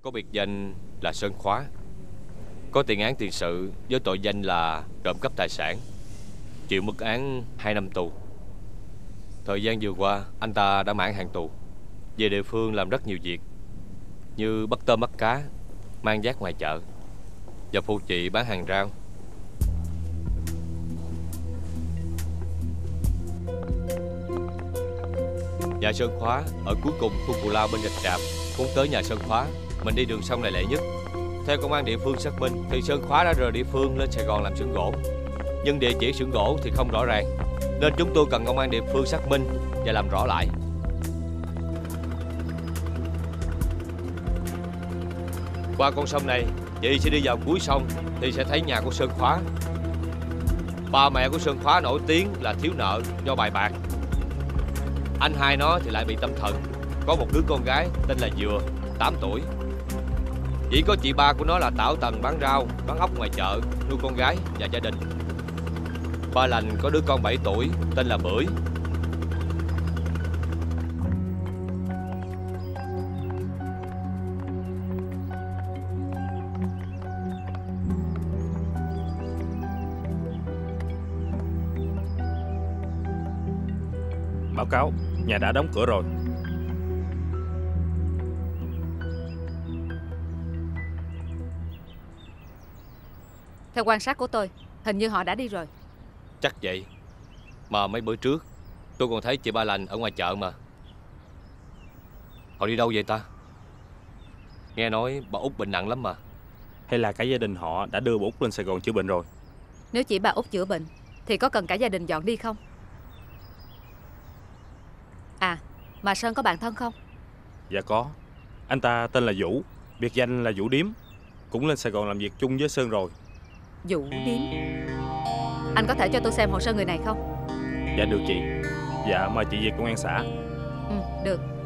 có biệt danh là Sơn Khóa, có tiền án tiền sự với tội danh là trộm cắp tài sản, chịu mức án 2 năm tù. Thời gian vừa qua anh ta đã mãn hạn tù, về địa phương làm rất nhiều việc như bắt tôm bắt cá, mang vác ngoài chợ và phụ chị bán hàng rau. Nhà Sơn Khóa ở cuối cùng khu cù lao bên rạch Tràm. Muốn tới nhà Sơn Khóa, mình đi đường sông này lẹ nhất. Theo công an địa phương xác minh thì Sơn Khóa đã rời địa phương lên Sài Gòn làm xưởng gỗ, nhưng địa chỉ xưởng gỗ thì không rõ ràng, nên chúng tôi cần công an địa phương xác minh và làm rõ lại. Qua con sông này, chị sẽ đi vào cuối sông thì sẽ thấy nhà của Sơn Khóa. Ba mẹ của Sơn Khóa nổi tiếng là thiếu nợ do bài bạc. Anh hai nó thì lại bị tâm thần. Có một đứa con gái tên là Dừa, 8 tuổi. Chỉ có chị ba của nó là Tảo Tần bán rau, bán ốc ngoài chợ, nuôi con gái và gia đình. Ba Lành có đứa con 7 tuổi tên là Bưởi. Báo cáo, nhà đã đóng cửa rồi. Theo quan sát của tôi, hình như họ đã đi rồi. Chắc vậy. Mà mấy bữa trước tôi còn thấy chị Ba Lành ở ngoài chợ mà. Họ đi đâu vậy ta? Nghe nói bà Út bệnh nặng lắm mà. Hay là cả gia đình họ đã đưa bà Út lên Sài Gòn chữa bệnh rồi? Nếu chỉ bà Út chữa bệnh thì có cần cả gia đình dọn đi không? À, mà Sơn có bạn thân không? Dạ có. Anh ta tên là Vũ, biệt danh là Vũ Điếm, cũng lên Sài Gòn làm việc chung với Sơn rồi. Vũ Điếm. Anh có thể cho tôi xem hồ sơ người này không? Dạ được chị. Dạ mời chị về công an xã. Ừ, được.